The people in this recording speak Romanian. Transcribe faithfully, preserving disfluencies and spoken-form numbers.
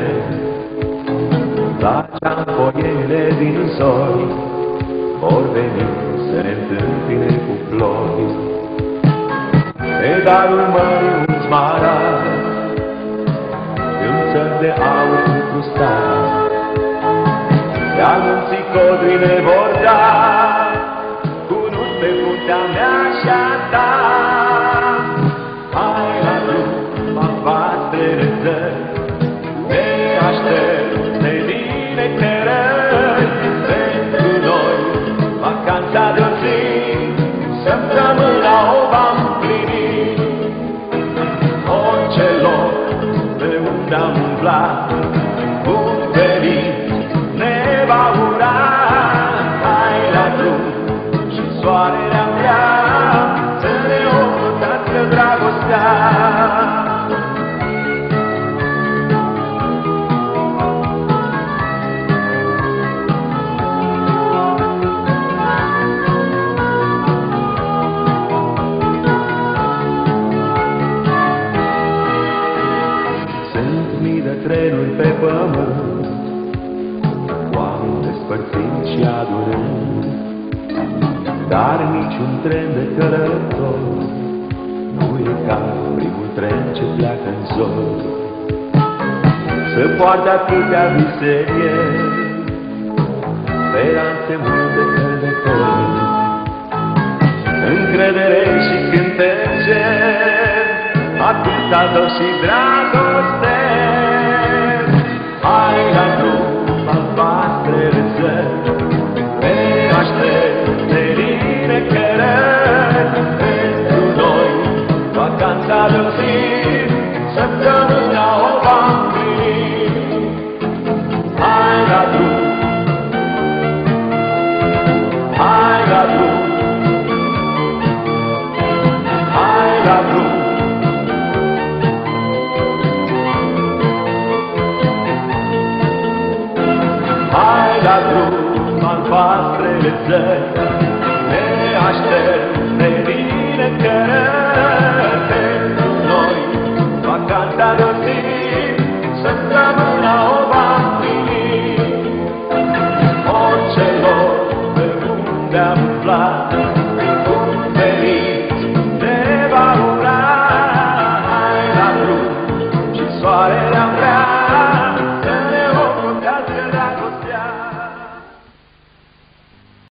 La ceampoiele din sori vor veni să ne întâmpine cu flori. Pedalul mării un smaragd, în țări de aur încrustat, de-al munții codrile vor da, cu nus pe fruntea mea și-a ta. Hai la drum, m-am vastrele țări, ne aștept de bine te răi. Pentru noi, vacanța de-o zi, săptămâna o vom plini. Orice loc pe unde am umblat, bun venit ne va ura. Hai la drum și soarele am vrea să ne ocrotească dragostea. Sunt mii de trenuri pe pământ, oameni despărțind și adunând, dar niciun tren de călător nu e ca primul tren ce pleacă în zor. Se poartă atâtea vise în el, speranțe multe călători, încredere și cântece, atâta dor și dragoste. Hai la drum, al vastrele țări, ne aștept de line cărări. Pentru noi, vacanța de-o zi, săptămâna o vom plini. Hai la drum, hai la drum, hai la drum. Hai la drum, al vastrele țări, ne aștept